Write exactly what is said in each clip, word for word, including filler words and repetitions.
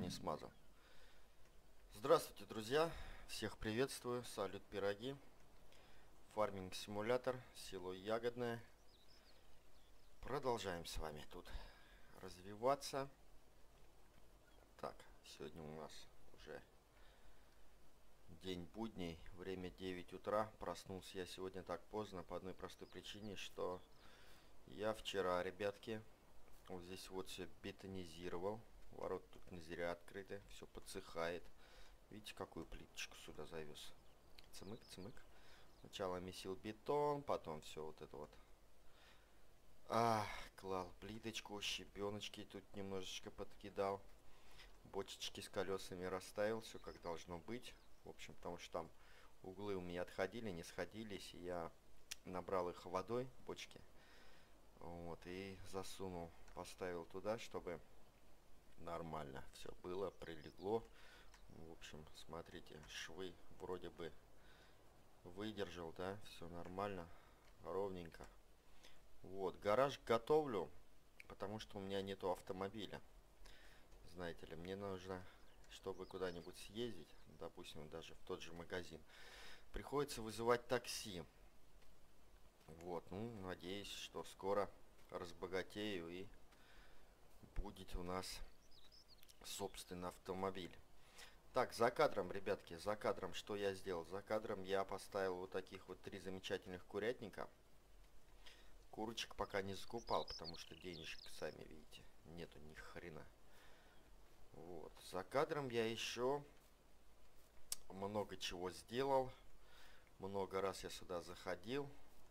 не смазал. Здравствуйте, друзья! Всех приветствую. Салют, пироги. Фарминг симулятор. Село Ягодное. Продолжаем с вами тут развиваться. Так, сегодня у нас уже день будний. Время девять утра. Проснулся я сегодня так поздно по одной простой причине, что я вчера, ребятки, вот здесь вот все бетонизировал. Ворота тут не зря открыты. Все подсыхает. Видите, какую плиточку сюда завез? Цымык, цымык. Сначала месил бетон, потом все вот это вот. А, клал плиточку, щебеночки тут немножечко подкидал. Бочечки с колесами расставил, все как должно быть. В общем, потому что там углы у меня отходили, не сходились. И я набрал их водой, бочки. Вот, и засунул, поставил туда, чтобы нормально все было, прилегло. В общем, смотрите, швы вроде бы выдержал, да, все нормально, ровненько. Вот, гараж готовлю, потому что у меня нету автомобиля. Знаете ли, мне нужно, чтобы куда-нибудь съездить, допустим, даже в тот же магазин, приходится вызывать такси. Вот, ну, надеюсь, что скоро разбогатею и будет у нас собственный автомобиль. Так, за кадром, ребятки, за кадром что я сделал? За кадром я поставил вот таких вот три замечательных курятника. Курочек пока не закупал, потому что денежек, сами видите, нету ни хрена. Вот, за кадром я еще много чего сделал. Много раз я сюда заходил.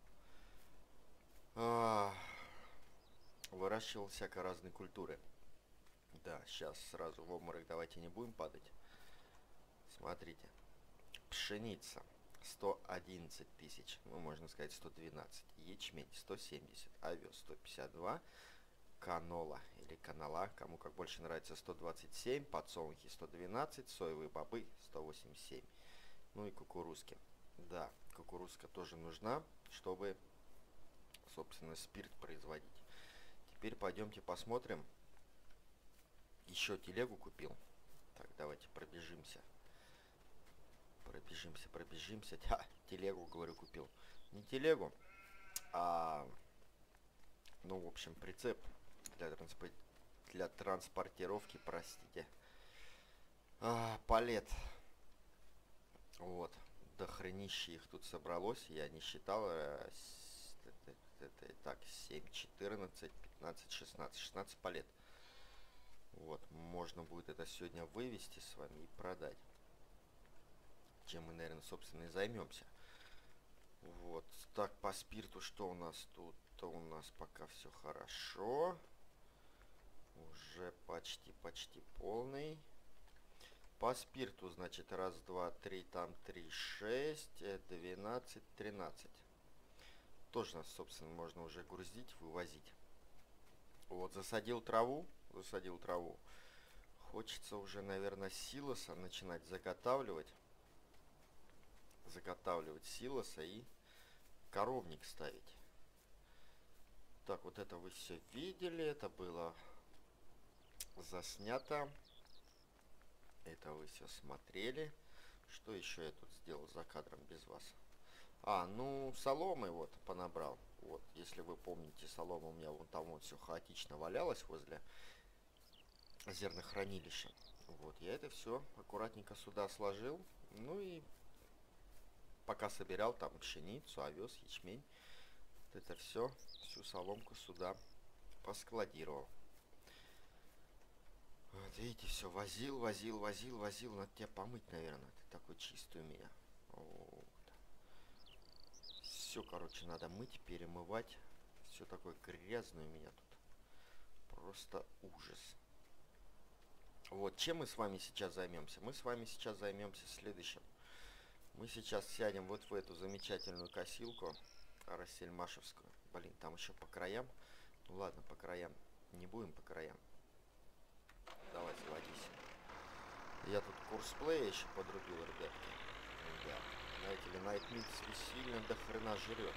А, выращивал всякой разной культуры. Да, сейчас сразу в обморок давайте не будем падать. Смотрите, пшеница сто одиннадцать тысяч, ну можно сказать сто двенадцать, ячмень сто семьдесят, овес сто пятьдесят два, канола или канала, кому как больше нравится, сто двадцать семь, подсолнухи сто двенадцать, соевые бобы сто восемьдесят семь, ну и кукурузки. Да, кукурузка тоже нужна, чтобы, собственно, спирт производить. Теперь пойдемте посмотрим. Еще телегу купил. Так, давайте пробежимся. Пробежимся, пробежимся. Да, телегу, говорю, купил. Не телегу, а, ну, в общем, прицеп для, транспо... для транспортировки, простите. А, палет. Вот. До хренища их тут собралось. Я не считал. Это, это, это, так, семь, четырнадцать, пятнадцать, шестнадцать. шестнадцать палет. Вот. Можно будет это сегодня вывести с вами и продать. Чем мы, наверное, собственно, и займемся. Вот. Так, по спирту что у нас тут? То у нас пока все хорошо. Уже почти, почти полный. По спирту, значит, раз, два, три, там три, шесть, двенадцать, тринадцать. Тоже нас, собственно, можно уже грузить, вывозить. Вот, засадил траву. Засадил траву. Хочется уже, наверное, силоса начинать заготавливать. Заготавливать силоса и коровник ставить. Так, вот это вы все видели. Это было заснято. Это вы все смотрели. Что еще я тут сделал за кадром без вас? А, ну, соломы вот понабрал. Вот, если вы помните, солома у меня вон там вот все хаотично валялась возле зернохранилища. Вот, я это все аккуратненько сюда сложил. Ну и пока собирал там пшеницу, овес, ячмень, вот это все, всю соломку сюда поскладировал. Вот, видите, все возил, возил, возил, возил. Надо тебя помыть, наверное. Ты такой чистый у меня. Вот. Все, короче, надо мыть, перемывать. Все такое грязное у меня тут. Просто ужас. Вот, чем мы с вами сейчас займемся? Мы с вами сейчас займемся следующим. Мы сейчас сядем вот в эту замечательную косилку Рассельмашевскую. Блин, там еще по краям. Ну ладно, по краям. Не будем по краям. Давай, заводись. Я тут курс плея еще подрубил, ребятки. Да. Знаете ли, Nightmix сильно до хрена жрет.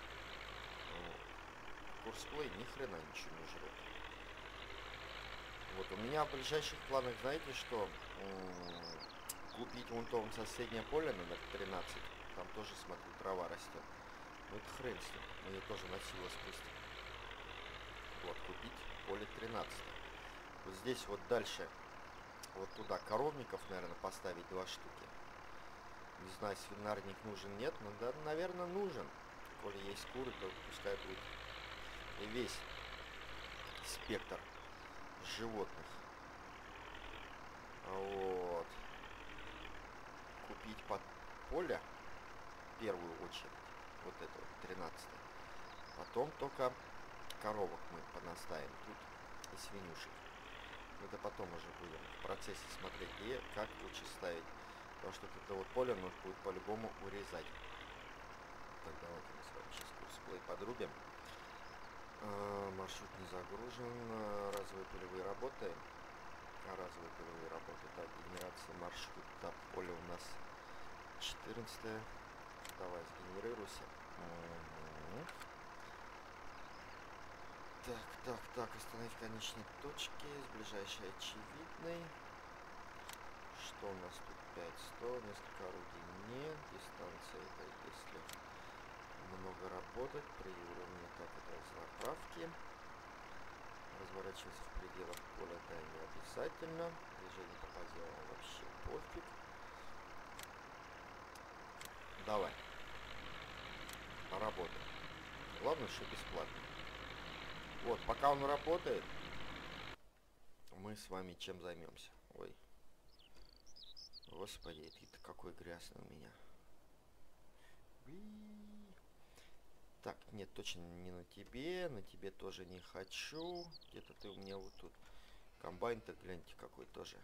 Вот. Курс плей ни хрена ничего не жрет. Вот, у меня в ближайших планах, знаете что? М, Купить вон то вон соседнее поле номер тринадцать. Там тоже, смотрю, трава растет. Ну это хрен с ним. Мы ее тоже на силу спустим. Вот, купить поле тринадцать. Вот здесь вот дальше, вот туда коровников, наверное, поставить два штуки. Не знаю, свинарник нужен, нет, но да, наверное, нужен. Коли есть куры, то пускай будет и весь спектр животных. Вот. Купить под поле в первую очередь. Вот это вот, тринадцатое. Потом только коровок мы понаставим тут и свинюшек. Это потом уже будем в процессе смотреть, где, как лучше ставить. Потому что это вот поле нужно будет по-любому урезать. Так, давайте мы с вами сейчас курсплей подрубим. А, маршрут не загружен. Разовые полевые работы. А разовые полевые работы. Так, генерация маршрута. Поле у нас четырнадцатое. Давай, сгенерируйся. Угу. Так, так, так, остановить конечные точки с ближайшей очевидной. Что у нас тут? пять сто, несколько орудий нет. Дистанция это если много работать. При уровне, так, это заправки. Разворачиваться в пределах поля, да, не обязательно. Движение по поделам вообще пофиг. Давай. Поработаем. Главное, что бесплатно. Вот, пока он работает, мы с вами чем займемся? Ой. Господи, ты-то какой грязный у меня. Уи. Так, нет, точно не на тебе. На тебе тоже не хочу. Где-то ты у меня вот тут. Комбайн-то, гляньте, какой тоже.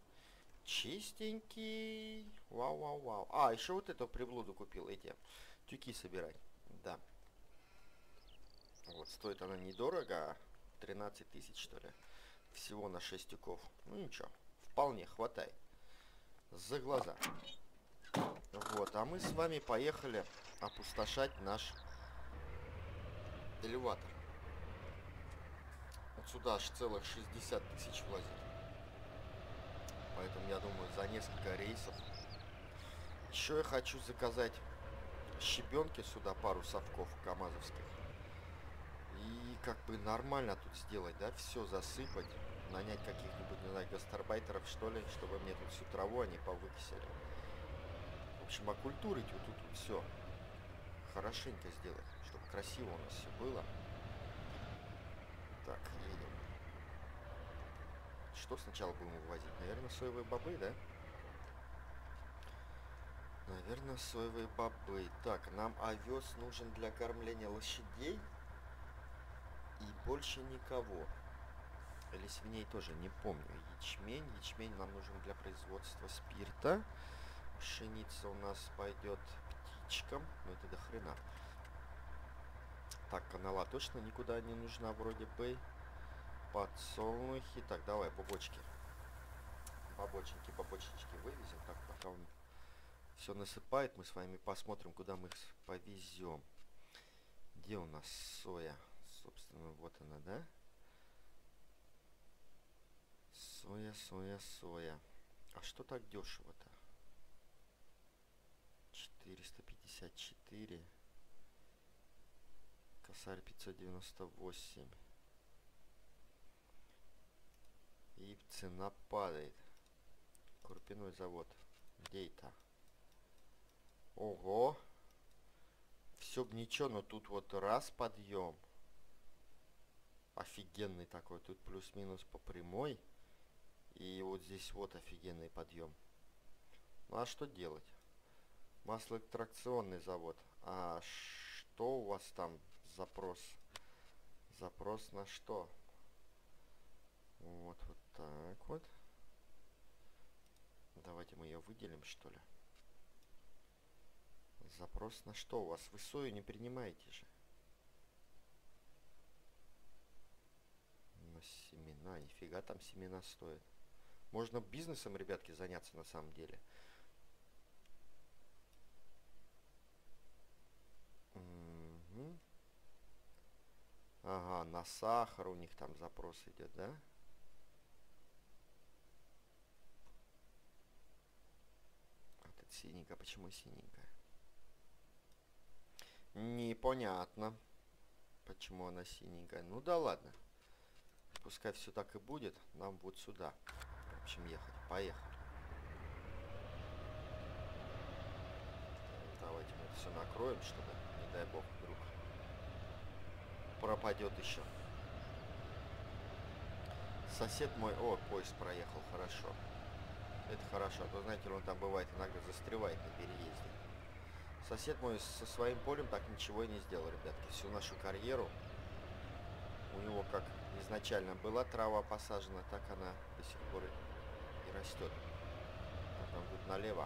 Чистенький. Вау-вау-вау. А, еще вот эту приблуду купил. Эти тюки собирать. Да. Вот, стоит она недорого. тринадцать тысяч, что ли. Всего на шесть тюков. Ну ничего, вполне хватает. За глаза. Вот, а мы с вами поехали опустошать наш элеватор. Вот сюда аж целых шестьдесят тысяч влазит. Поэтому я думаю, за несколько рейсов. Еще я хочу заказать щебенки сюда, пару совков камазовских. И как бы нормально тут сделать, да, все засыпать. Нанять каких-нибудь, не знаю, гастарбайтеров, что ли, чтобы мне тут всю траву они повыкосили. В общем, окультурить вот тут вот все хорошенько сделать, чтобы красиво у нас все было. Так, едем. Что сначала будем вывозить? Наверное, соевые бобы, да? Наверное, соевые бобы. Так, нам овес нужен для кормления лошадей. И больше никого. Или свиней тоже, не помню. Ячмень. Ячмень нам нужен для производства спирта. Пшеница у нас пойдет птичкам. Но это до хрена. Так, канала точно никуда не нужна вроде бы. Подсолнухи. Так, давай, бобочки. Бобоченьки, бобочечки вывезем. Так, пока он все насыпает, мы с вами посмотрим, куда мы их повезем. Где у нас соя? Собственно, вот она, да? Соя, соя, соя. А что так дешево-то? четыреста пятьдесят четыре. Косарь пятьсот девяносто восемь. И цена падает. Крупяной завод. Где это? Ого! Все б ничего, но тут вот раз подъем. Офигенный такой. Тут плюс-минус по прямой. И вот здесь вот офигенный подъем. Ну а что делать? Маслоэкстракционный завод. А что у вас там запрос? Запрос на что? Вот, вот так вот. Давайте мы ее выделим, что ли. Запрос на что у вас? Вы сою не принимаете же. На семена. Нифига там семена стоят. Можно бизнесом, ребятки, заняться на самом деле. Угу. Ага, на сахар у них там запрос идет, да? синенькая. Почему синенькая? Непонятно. Почему она синенькая? Ну да ладно. Пускай все так и будет. Нам будет сюда. В общем, ехать. Поехали. Давайте мы это все накроем, чтобы, не дай бог, вдруг пропадет еще. Сосед мой... О, поезд проехал, хорошо. Это хорошо. А то, знаете, он там бывает иногда застревает на переезде. Сосед мой со своим полем так ничего и не сделал, ребятки. Всю нашу карьеру у него как изначально была трава посажена, так она до сих пор и растет. Так, нам тут налево.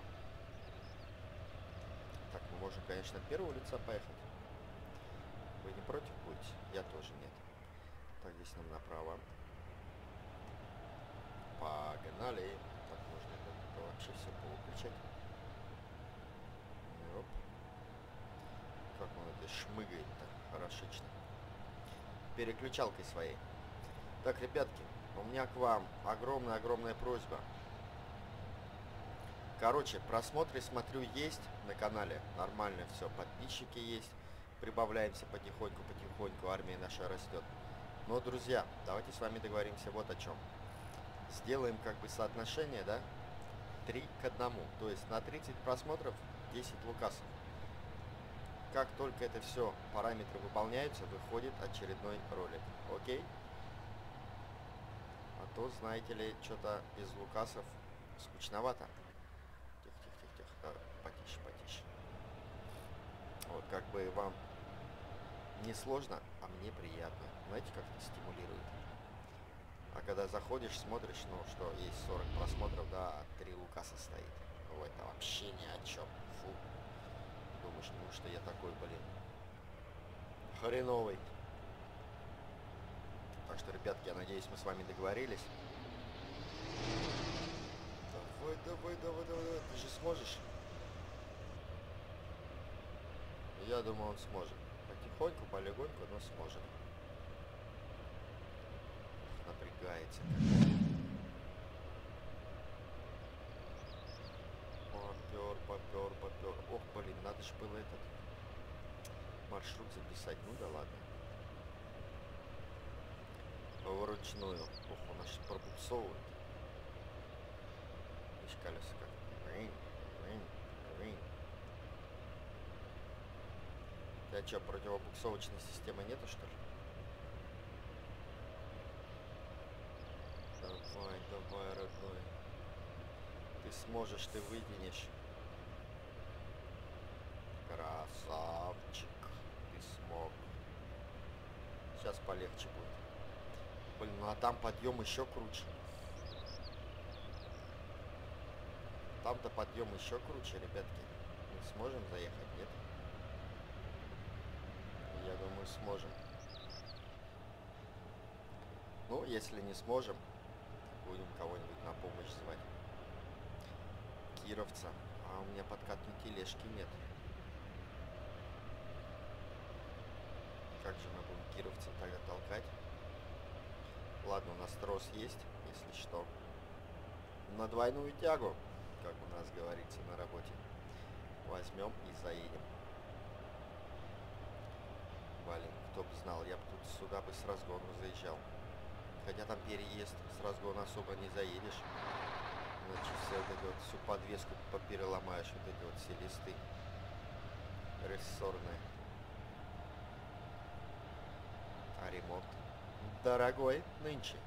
Так, мы можем, конечно, от первого лица поехать. Вы не против будете? Я тоже нет. Так, здесь нам направо. Погнали. Так, можно это, это вообще все повыключать. Оп. Как он это шмыгает-то хорошечно. Переключалкой своей. Так, ребятки, у меня к вам огромная-огромная просьба. Короче, просмотры, смотрю, есть на канале. Нормально все. Подписчики есть. Прибавляемся потихоньку-потихоньку. Армия наша растет. Но, друзья, давайте с вами договоримся вот о чем. Сделаем как бы соотношение, да? три к одному. То есть на тридцать просмотров десять лукасов. Как только это все параметры выполняются, выходит очередной ролик. Окей? А то, знаете ли, что-то без лукасов скучновато. Тихо-тихо-тихо-тихо. Да, потише, потише. Вот, как бы вам не сложно, а мне приятно. Знаете, как это стимулирует. А когда заходишь, смотришь, ну что, есть сорок просмотров, да, а три лукаса стоит. Ну, это вообще ни о чем. Фу. Думаешь, ну что я такой, блин, хреновый. Так что, ребятки, я надеюсь, мы с вами договорились. Давай, давай, давай, давай. Ты же сможешь? Я думаю, он сможет. Потихоньку, полегоньку, но сможет. Напрягается. Попер, попер, попер. Ох, блин, надо же было этот маршрут записать. Ну да ладно. Вручную. Ох, он аж пробуксовывает. Видишь, колеса как. Рин, рин, рин. У тебя что, противобуксовочной системы нету, что ли? Давай, давай, родной. Ты сможешь, ты вытянешь. Красавчик. Ты смог. Сейчас полегче будет. Блин, ну а там подъем еще круче. Там-то подъем еще круче, ребятки. Мы сможем заехать, нет? Я думаю, сможем. Ну, если не сможем, будем кого-нибудь на помощь звать. Кировца. А у меня подкатной тележки нет. Как же мы будем кировца тогда толкать? Ладно, у нас трос есть, если что. На двойную тягу, как у нас говорится на работе. Возьмем и заедем. Блин, кто бы знал, я бы тут сюда бы с разгона заезжал. Хотя там переезд, с разгона особо не заедешь. Иначе все вот это вот, всю подвеску попереломаешь, вот эти вот все листы рессорные. А ремонт дорогой нынче.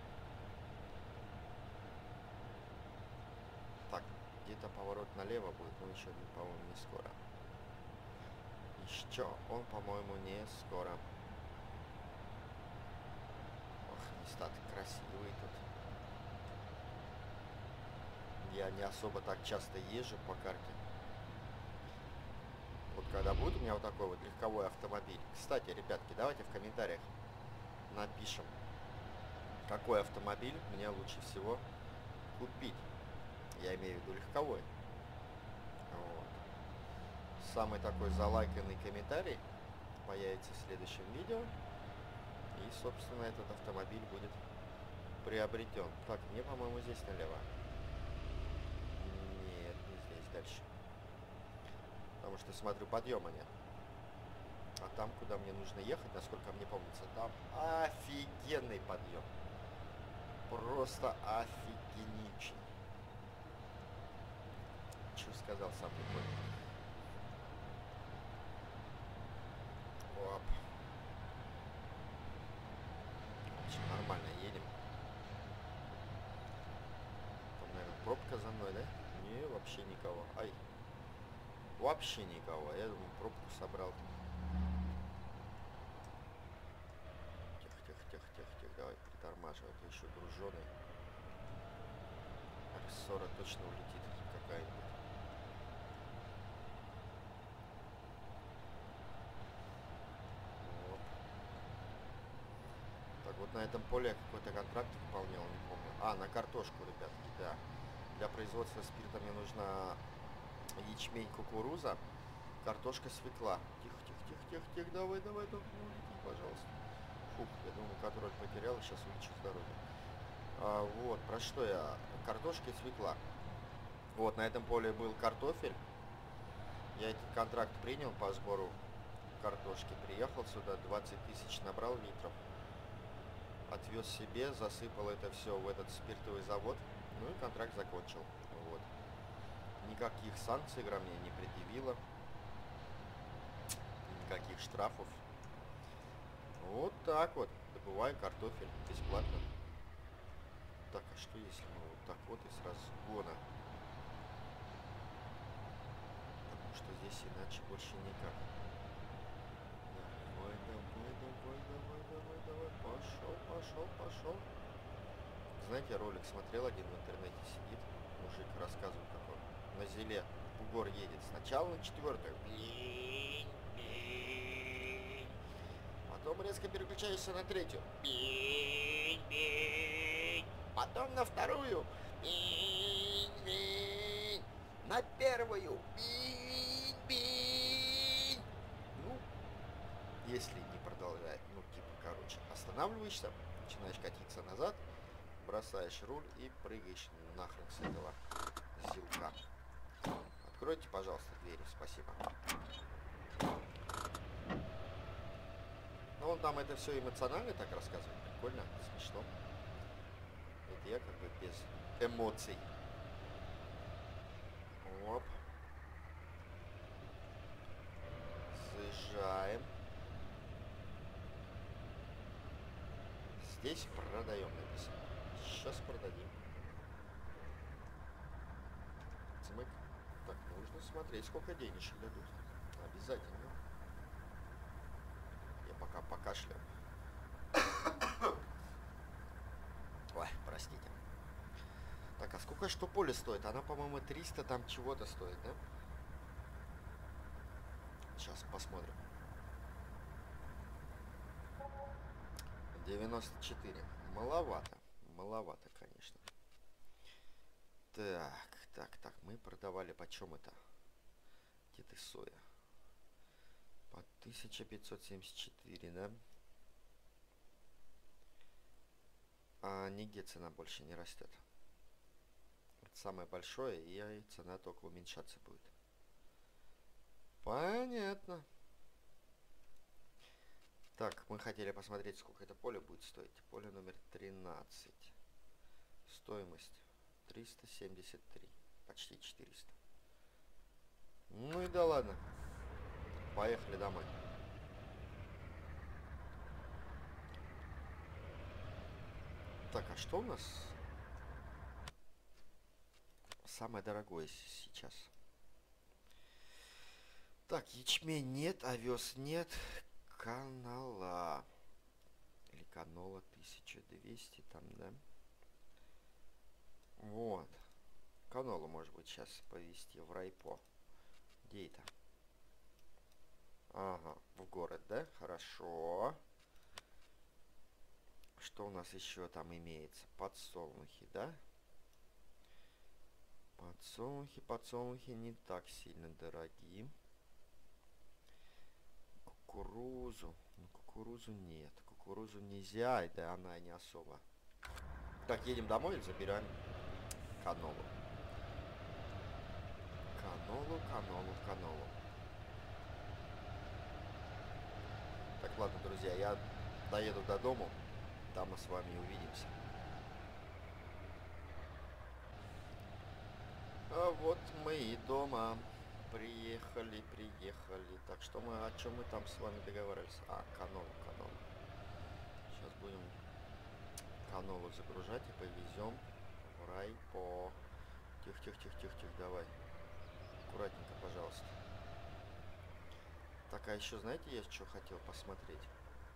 Так, где-то поворот налево будет, но еще, по-моему, не скоро. Еще он, по-моему, не скоро. Ох, места красивые тут. Я не особо так часто езжу по карте. Вот когда будет у меня вот такой вот легковой автомобиль. Кстати, ребятки, давайте в комментариях напишем, какой автомобиль мне лучше всего купить. Я имею в виду легковой. Вот. Самый такой залайканный комментарий появится в следующем видео. И, собственно, этот автомобиль будет приобретен. Так, мне, по-моему, здесь налево. Нет, не здесь, дальше. потому что, смотрю, подъема нет. А там, куда мне нужно ехать, насколько мне помнится, там офигенный подъем. Просто офигеничный. Что сказал, сам не понял. Оп. Очень нормально едем. Там, наверное, пробка за мной, да? Не, вообще никого. Ай. Вообще никого. Я думаю, пробку собрал. Тихо, тихо, тихо, тихо, тихо. Давай притормаживай. Это еще груженый. Рессора точно улетит какая-нибудь. Вот. Так, вот на этом поле я какой-то контракт выполнял, не помню. А, на картошку, ребятки, да. Для производства спирта мне нужна ячмень, кукуруза, картошка, свекла. Тихо, тихо, тихо, тихо, тихо, давай, давай, давай, улети, пожалуйста. Фух, я думаю, контроль потерял, сейчас улечу с дороги. А, вот, про что я? Картошка и свекла. Вот, на этом поле был картофель. Я этот контракт принял по сбору картошки. Приехал сюда, двадцать тысяч набрал литров. Отвез себе, засыпал это все в этот спиртовый завод. Ну и контракт закончил. Вот. Никаких санкций игра мне не предъявила. Никаких штрафов. Вот так вот. Добываю картофель бесплатно. Так, а что если мы вот так вот и сразу с гона? Потому что здесь иначе больше никак. Давай, давай, давай, давай, давай, давай. Пошел, пошел, пошел. Знаете, ролик смотрел один в интернете, сидит. Мужик рассказывает, как он на зеле бугор едет. Сначала на четвертую. Блин, блин. Потом резко переключаешься на третью. Блин, блин. Потом на вторую. Блин, блин. На первую. Блин, блин. Ну, если не продолжать, ну, типа, короче, останавливаешься, начинаешь катиться назад, бросаешь руль и прыгаешь нахрен с этого зилка. Откройте, пожалуйста, двери, спасибо. Ну, он там это все эмоционально так рассказывает, прикольно, смешно. Это я как бы без эмоций. Оп. Заезжаем. Здесь продаем написано. Сейчас продадим. Цмык. Так, нужно смотреть, сколько денежек дадут. Обязательно. Я пока покашляю. Ой, простите. Так, а сколько что поле стоит? Она, по-моему, триста там чего-то стоит, да? Сейчас посмотрим. девяносто четыре. Маловато. Маловато, конечно. Так, так, так. Мы продавали почем это? Где ты, соя? По тысяча пятьсот семьдесят четыре, да? А нигде цена больше не растет. Это самое большое, и цена только уменьшаться будет. Понятно. Так, мы хотели посмотреть, сколько это поле будет стоить. Поле номер тринадцать. Стоимость триста семьдесят три. Почти четыреста. Ну и да ладно. Поехали домой. Так, а что у нас самое дорогое сейчас? Так, ячмень нет, овес нет. Канала. Или канола тысяча двести там, да? Вот. Канолу, может быть, сейчас повезти в райпо. Где это? Ага, в город, да? Хорошо. Что у нас еще там имеется? Подсолнухи, да? Подсолнухи, подсолнухи не так сильно дорогие. Кукурузу. Ну, кукурузу нет. Кукурузу нельзя, да она не особо. Так, едем домой, забираем канолу. Канолу, канолу, канолу. ладно, друзья, я доеду до дому, там мы с вами увидимся. А вот мы и дома. Приехали, приехали. Так, что мы, о чем мы там с вами договаривались? А, канол, канол. Сейчас будем канолу загружать и повезем в райпо. Тихо, тихо, тихо, тихо, тихо, давай. Аккуратненько, пожалуйста. Так, а еще, знаете, я что хотел посмотреть?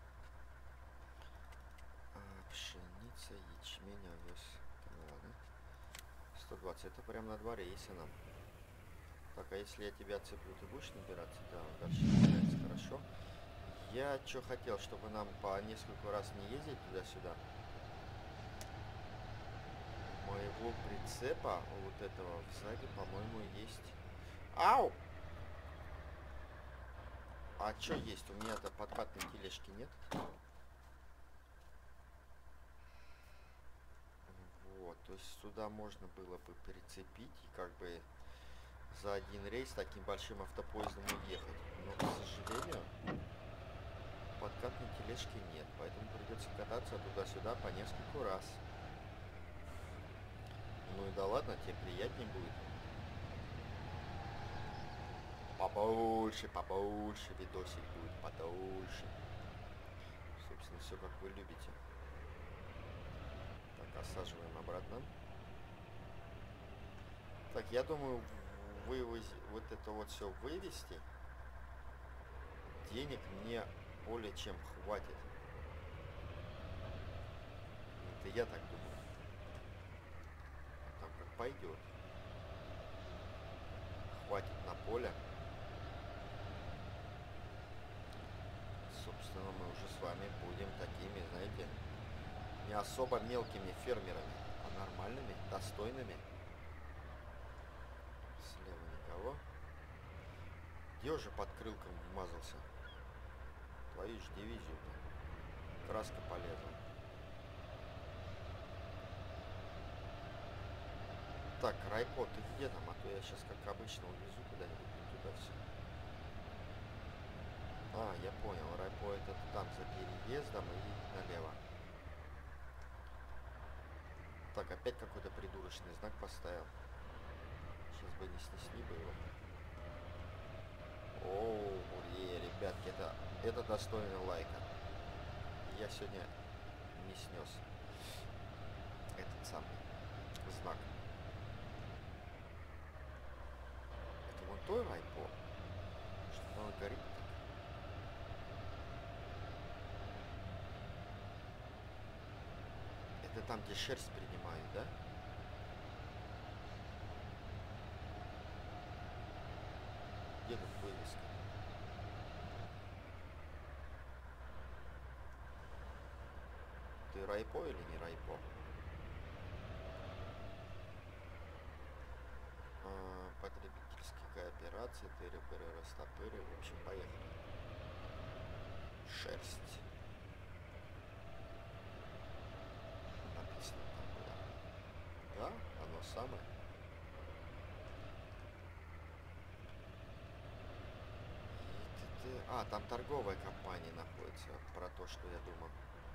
А, пшеница, ячмень, овес. Ладно. сто двадцать, это прям на два рейса нам. Так, а если я тебя цеплю, ты будешь набираться? Да, дальше набирается, хорошо. Я что хотел, чтобы нам по несколько раз не ездить туда-сюда. Моего прицепа, вот этого сзади, по-моему, есть... Ау! А что есть? У меня-то подкатной тележки нет. Вот, то есть сюда можно было бы прицепить и как бы за один рейс таким большим автопоездом уехать. Но, к сожалению, подкатной тележки нет, поэтому придется кататься туда-сюда по нескольку раз. Ну и да ладно, тебе приятнее будет. Побольше, побольше видосик будет, подольше. Собственно, все как вы любите. Так, осаживаем обратно. Так, я думаю, вывоз... вот это вот все вывести, денег мне более чем хватит. Это я так думаю. Там как пойдет. Хватит на поле. Собственно, мы уже с вами будем такими, знаете, не особо мелкими фермерами, а нормальными, достойными. Слева никого. Где уже под крылком вмазался? Твою ж дивизию-то. Краска полезла. Так, Райпо, ты где там? А то я сейчас, как обычно, увезу куда-нибудь не туда все. А, я понял. Райпо это там за переездом и налево. Так, опять какой-то придурочный знак поставил. Сейчас бы не снесли бы его. Оу, е, ребятки, это, это достойно лайка. Я сегодня не снес этот самый знак. Это вон той Райпо. Что-то он горит. Это там, где шерсть принимают, да? Где тут вывеска? Ты Райпо или не Райпо? А, потребительские кооперации, тыры-пыры, растопыры. В общем, поехали. Шерсть. Написано там было. Да, оно самое. А, там торговая компания находится, про то, что я думал.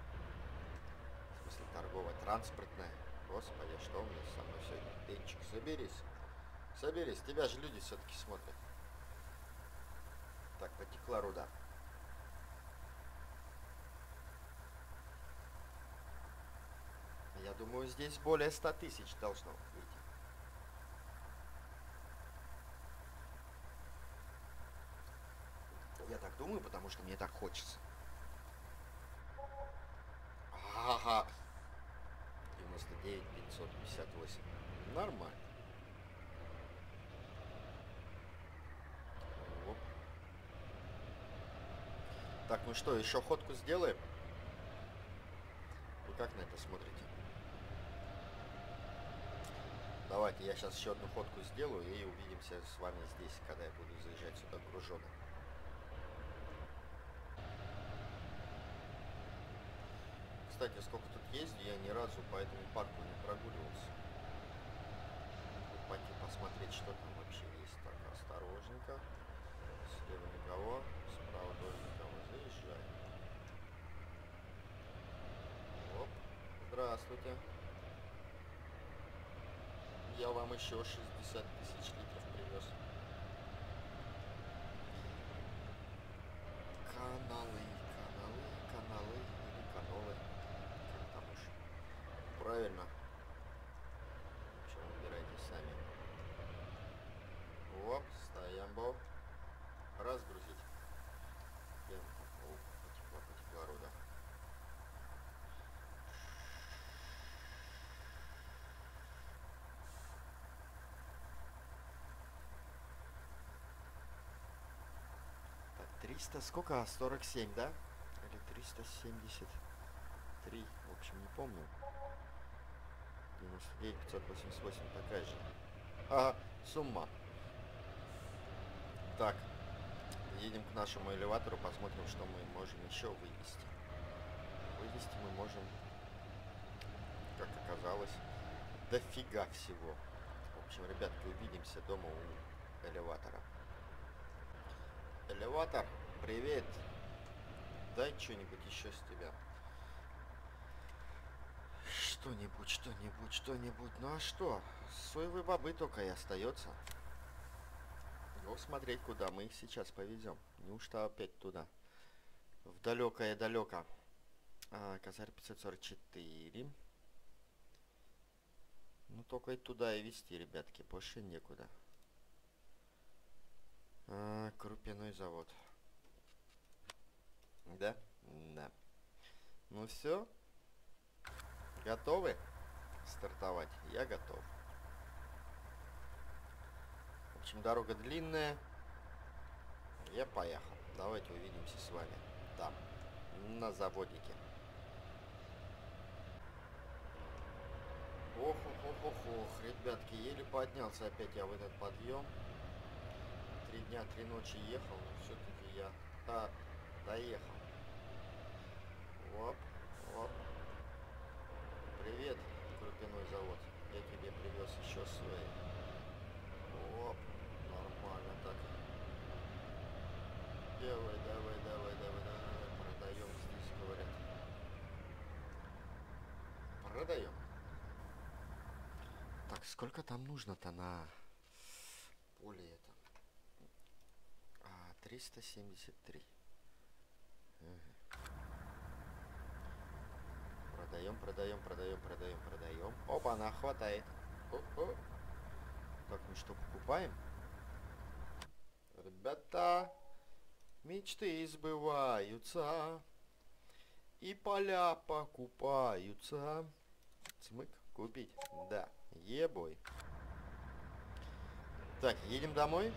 В смысле, торговая, транспортная. Господи, что у меня со мной сегодня? Пенчик, соберись. Соберись, тебя же люди все-таки смотрят. Так, потекла руда. Я думаю, здесь более ста тысяч должно выйти. Я так думаю, потому что мне так хочется. Ага. девяносто девять пятьсот пятьдесят восемь. Нормально. Оп. Так, ну что, еще ходку сделаем? Вы как на это смотрите? Давайте я сейчас еще одну ходку сделаю и увидимся с вами здесь, когда я буду заезжать сюда груженым. Кстати, сколько тут ездил, я ни разу по этому парку не прогуливался. Пойти посмотреть, что там вообще есть. Так, осторожненько. Слева никого, справа тоже никого. Заезжай. здравствуйте. Я вам еще шестьдесят тысяч литров привез. Каналы, каналы, каналы или канолы. Как там уж? Правильно. В общем, выбирайте сами. Оп, стоямбо. Разгрузить. Прям, о, потекла, потекла руда. Так, триста, сколько? сорок семь, да? Или триста семьдесят три, в общем, не помню. девяносто девять пятьсот восемьдесят восемь, такая же. Ага, сумма. Так, едем к нашему элеватору, посмотрим, что мы можем еще вывести. Вывести мы можем, как оказалось, дофига всего. В общем, ребятки, увидимся дома у элеватора. Элеватор, привет! Дай что-нибудь еще с тебя. Что-нибудь, что-нибудь, что-нибудь. Ну а что? Соевые бобы только и остается. Ну, смотреть, куда мы их сейчас повезем. Неужто опять туда? В далекое-далеко. А, Косарь пятьсот сорок четыре. Ну, только и туда и везти, ребятки. Больше некуда. А, крупяной завод. Да? Да. Ну все. Готовы стартовать? Я готов. В общем, дорога длинная. Я поехал. Давайте увидимся с вами там, на заводике. Ох, ох, ох, ох, ох, ребятки, еле поднялся опять я в этот подъем. Три дня, три ночи ехал, но все-таки я а, доехал. Оп, оп. Привет, крупяной завод. Я тебе привез еще свои. Оп, нормально так. Давай, давай, давай, давай, давай. Продаем здесь, говорят. Продаем. Так, сколько там нужно-то на поле это? А, триста семьдесят три. Угу. Продаем, продаем, продаем, продаем, продаем. Опа, она хватает. О-о. Так, ну что, покупаем? Ребята, мечты сбываются, и поля покупаются. Смык, купить. Да, ебой. Так, едем домой.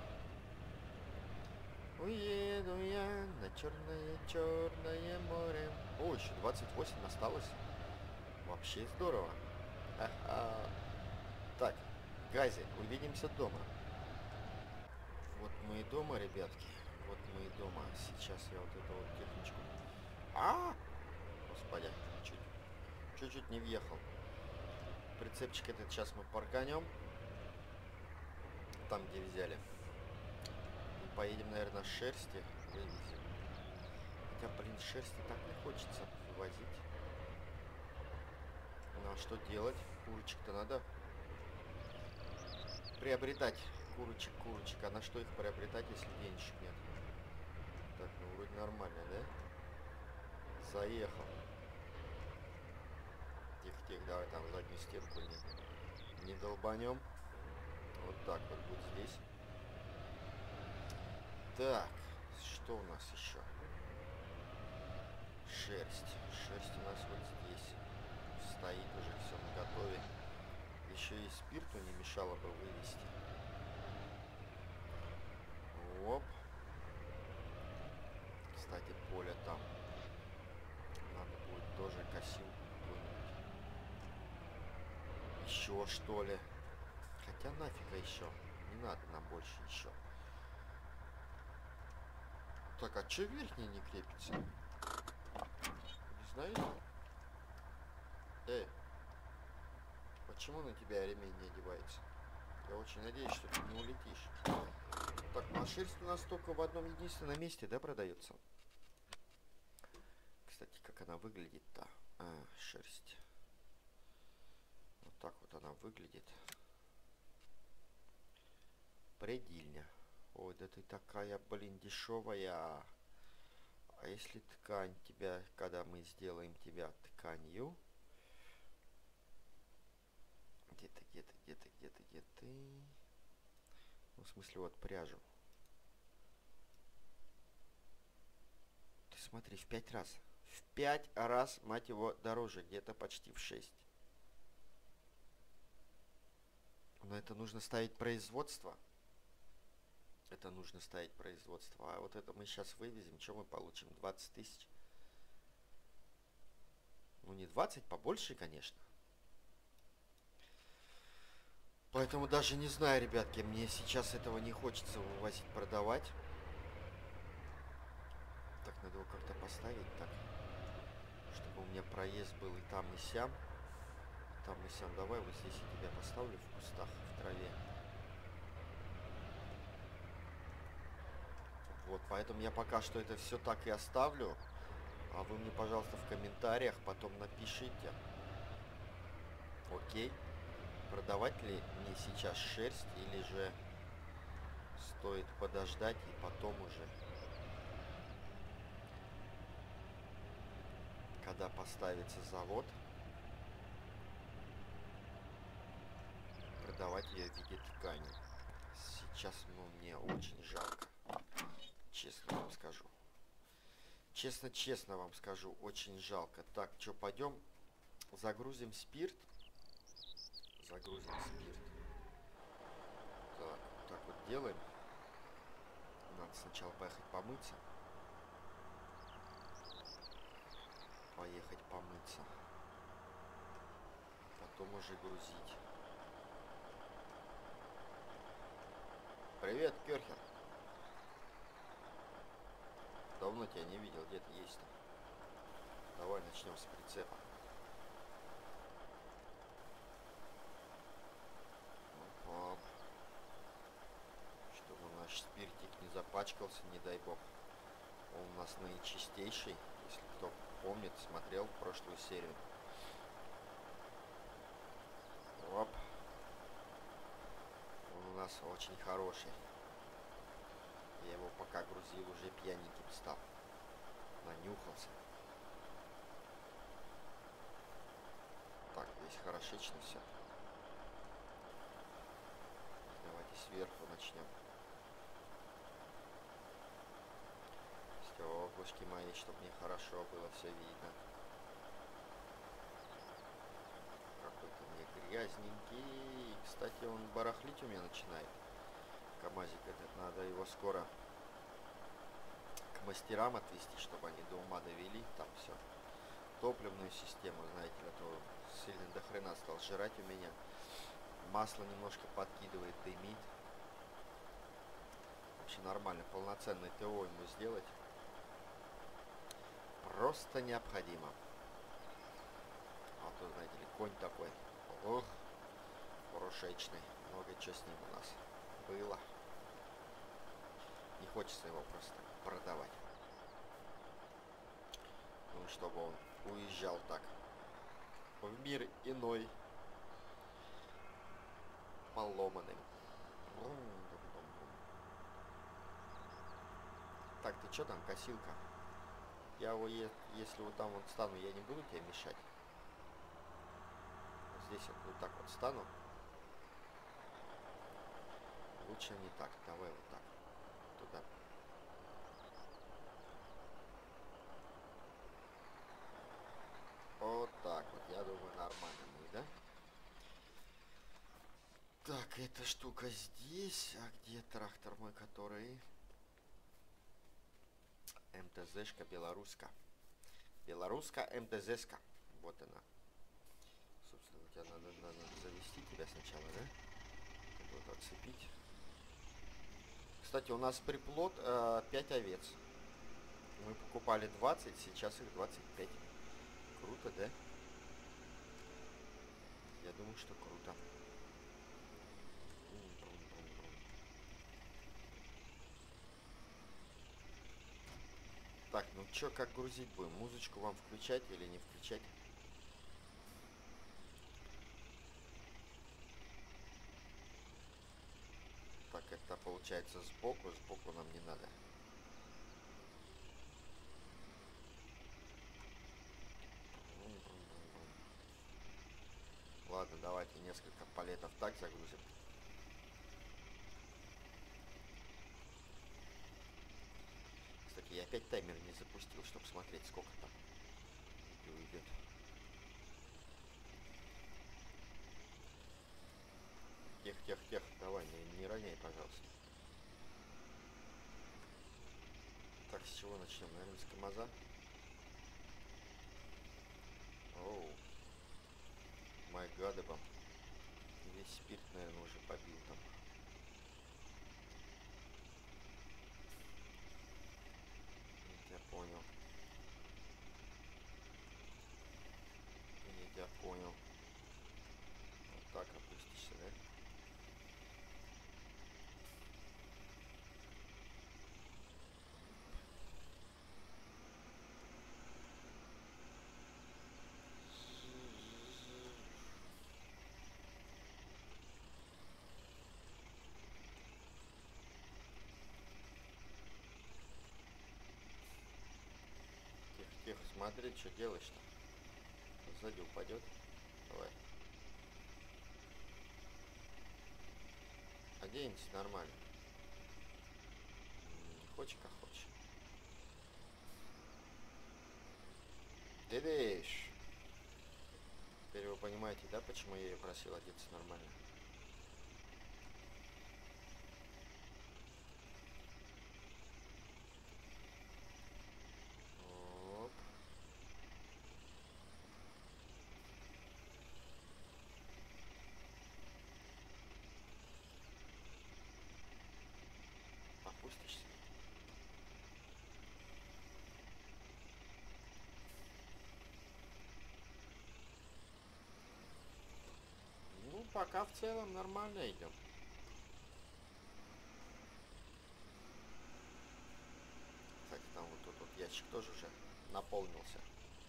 Уеду я на черное-черное море. О, еще двадцать восемь осталось. Вообще здорово. Ага. Так, Гази, увидимся дома. Вот мы и дома, ребятки. Вот мы и дома. Сейчас я вот эту вот техничку. А! Господи, чуть. Чуть-чуть не въехал. Прицепчик этот сейчас мы парканем. Там, где взяли. И поедем, наверное, шерсти вывезем. Хотя, блин, шерсти так не хочется вывозить. Ну а что делать? Курочек-то надо приобретать. Курочек, курочек. А на что их приобретать, если денежек нет? Так, ну вроде нормально, да? Заехал. Тихо-тихо, давай там заднюю стенку не, не долбанем. Вот так вот будет здесь. Так, что у нас еще? Шерсть. Шерсть у нас вот здесь. Стоит уже все наготове. Еще и спирту не мешало бы вывести. Оп. Кстати, поле там. Надо будет тоже косилку какую-нибудь. Еще что ли? Хотя нафига еще. Не надо нам больше еще. Так, а че верхний не крепится? Не знаете? Эй, почему на тебя ремень не одевается? Я очень надеюсь, что ты не улетишь. Так, ну а шерсть у нас только в одном единственном месте, да, продается? Кстати, как она выглядит-то? А, шерсть. так вот она выглядит. Предельня. Ой, да ты такая, блин, дешевая. А если ткань тебя, когда мы сделаем тебя тканью? Где-то, где-то, где-то, где-то, где-то. Ну, в смысле, вот пряжу. Ты смотри, в пять раз. В пять раз, мать его, дороже. Где-то почти в шесть. Но это нужно ставить производство. Это нужно ставить производство. А вот это мы сейчас вывезем. Что мы получим? двадцать тысяч. Ну, не двадцать, побольше, конечно. Поэтому даже не знаю, ребятки, мне сейчас этого не хочется вывозить, продавать. Так, надо его как-то поставить так, чтобы у меня проезд был и там, и сям. Там, и сям. Давай вот здесь я тебя поставлю в кустах, в траве. Вот, поэтому я пока что это все так и оставлю. А вы мне, пожалуйста, в комментариях потом напишите. Окей. Продавать ли мне сейчас шерсть, или же стоит подождать и потом уже, когда поставится завод, продавать ее в виде ткани. Сейчас, ну, мне очень жалко. Честно вам скажу. Честно-честно вам скажу, очень жалко. Так, что, пойдем загрузим спирт. Загрузим спирт. Так, вот так вот делаем. Надо сначала поехать помыться. Поехать помыться. Потом уже грузить. Привет, Керхер. Давно тебя не видел, где ты есть-то? Давай начнем с прицепа. Опа. Чтобы наш спиртик не запачкался, не дай бог. Он у нас наичистейший, если кто помнит, смотрел прошлую серию. Оп. Он у нас очень хороший. Я его пока грузил, уже пьяненьким стал. Нанюхался. Так, здесь хорошечно все. Давайте сверху начнем. Стеклышки мои, чтобы мне хорошо было все видно. Какой-то мне грязненький. Кстати, он барахлить у меня начинает. КамАЗик этот. Надо его скоро к мастерам отвезти, чтобы они до ума довели. Там все. Топливную систему, знаете, а то сильно до хрена стал жрать у меня. Масло немножко подкидывает, дымит. Вообще нормально. Полноценный ТО ему сделать просто необходимо. А то, знаете ли, конь такой. Ох, хорошечный. Много чего с ним у нас было. Не хочется его просто продавать. Ну, чтобы он уезжал так в мир иной, поломанным. Так, ты что там, косилка? Я его, если вот там вот стану, я не буду тебе мешать. Здесь вот, вот так вот стану. Лучше не так. Давай вот так. Туда. Вот так вот. Я думаю, нормально будет, да? Так, эта штука здесь. А где трактор мой, который... МТЗшка белоруска. Белоруска МТЗшка. Вот она. Собственно, у тебя надо, надо завести тебя сначала, да? Вот отцепить. Кстати, у нас приплод э, пять овец. Мы покупали двадцать, сейчас их двадцать пять. Круто, да? Я думаю, что круто. Так, ну чё, как грузить будем? Музычку вам включать или не включать? получается сбоку. Сбоку нам не надо. Ладно, давайте несколько палетов так загрузим. Кстати, я опять таймер не запустил, чтобы смотреть, сколько там видео идет. Тех, тех, тех, давай, не, не роняй, пожалуйста. Так, с чего начнем? Наверное, с КамАЗа. Оу. Май гадеба. Весь спирт, наверное, уже побил там. Я понял. Я понял. Вот так опустишься, да? Тихо, тихо, смотри, что делаешь-то. Сзади упадет. Давай. Оденься нормально. Не хочешь, как хочешь. Дедеш. Теперь вы понимаете, да, почему я ее просил одеться нормально? Оп. Опустишься. Ну, пока в целом нормально идем. Кстати, там вот тут вот ящик тоже уже наполнился.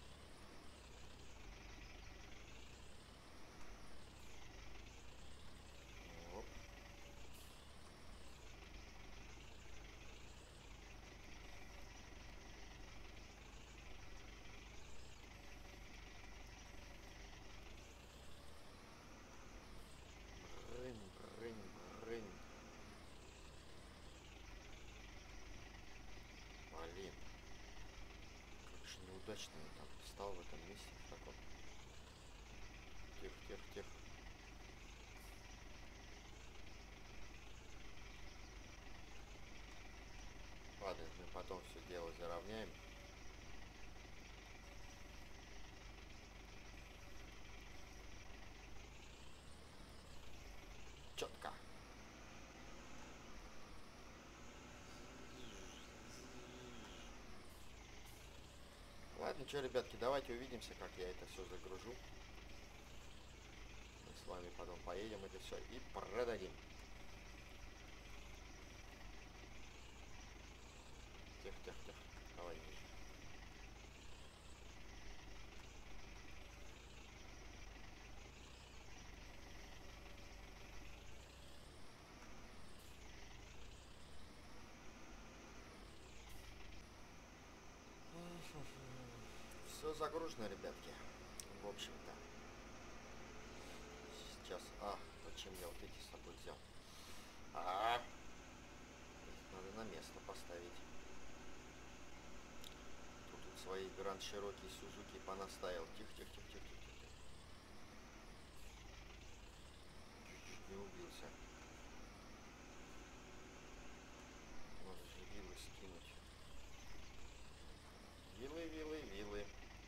Оп. Брынь, брынь, брынь. Блин. Как же неудачно я там встал в этом месте. В таком. Тихо, тихо, тихо. Ладно, мы потом все дело заровняем. Четко. Ладно, что, ребятки, давайте увидимся, как я это все загружу. Мы с вами потом поедем это все и продадим. Тихо, тихо, тихо. Давай ниже. Все загружено, ребятки. В общем-то. Сейчас. А, зачем я вот эти с собой взял? А, надо на место поставить. Тут, тут свои Гранд Широки Сузуки понаставил. Тихо, тихо, тихо, тихо, тихо, тихо. Чуть-чуть не убился. Надо же вилы скинуть. Вилы, вилы, вилы.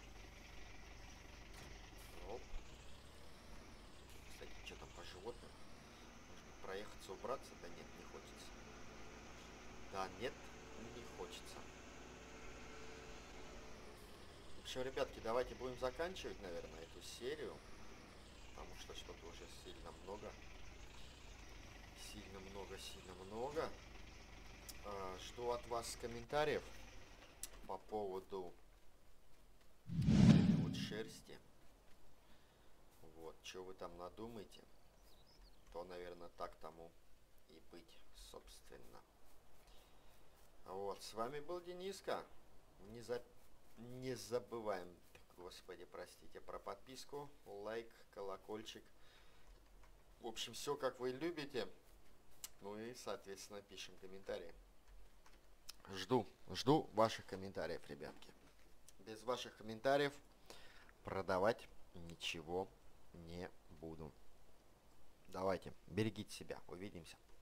Оп. Кстати, что там по животным? Может быть, проехаться, убраться? Да нет, не хочется. Да нет, не хочется. В общем, ребятки, давайте будем заканчивать, наверное, эту серию. Потому что что-то уже сильно много. Сильно много, сильно много. А, жду от вас комментариев по поводу вот шерсти. Вот, что вы там надумаете, то, наверное, так тому и быть. собственно. Вот, с вами был Дениска. Не, за... не забываем, господи, простите, про подписку, лайк, колокольчик. В общем, все как вы любите. Ну и, соответственно, пишем комментарии. Жду, жду ваших комментариев, ребятки. Без ваших комментариев продавать ничего не буду. Давайте, берегите себя. Увидимся.